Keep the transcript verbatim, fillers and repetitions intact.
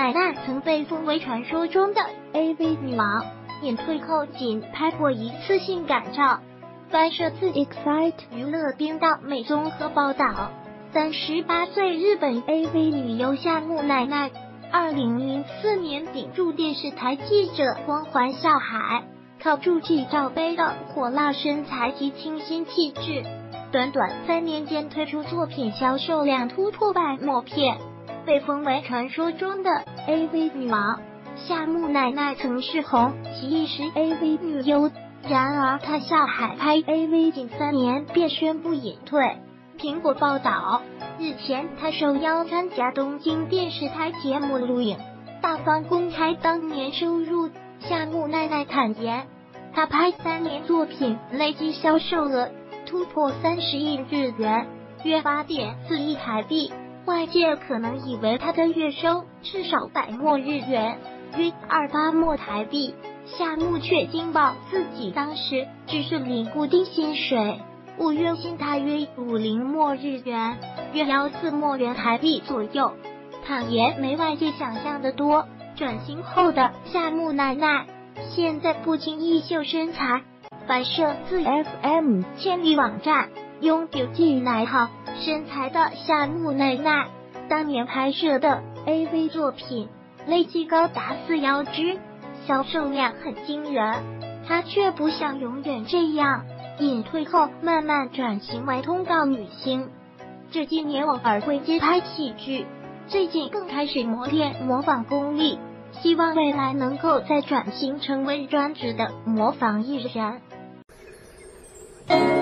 奈奈曾被封为传说中的 A V 女王，隐退后仅拍过一次性感照。翻摄自 Excite 娱乐频道美综合报道，三十八岁日本 A V 女优夏木奈奈，二零零四年顶住电视台记者光环下海，靠助记罩杯的火辣身材及清新气质，短短三年间推出作品销售量突破百抹片，被封为传说中的 A V 女王。夏木奈奈曾是红极一时 A V 女优，然而她下海拍 A V 仅三年便宣布隐退。苹果报道，日前她受邀参加东京电视台节目录影，大方公开当年收入。夏木奈奈坦言，她拍三年作品累计销售额突破三十亿日元，约八点四亿台币。外界可能以为她的月收至少百墨日元，约二八墨台币。夏木却惊爆自己当时只是领固定薪水，五月薪大约五零墨日元，约幺四墨元台币左右。坦言没外界想象的多，转型后的夏木奈奈现在不经意秀身材。反摄自 F M 千里网站，拥有近来好身材的夏木奈奈，当年拍摄的 A V 作品累计高达四幺支，销售量很惊人。她却不想永远这样，隐退后慢慢转型为通告女星。这几年偶尔会接拍戏剧，最近更开始磨练模仿功力，希望未来能够再转型成为专职的模仿艺人。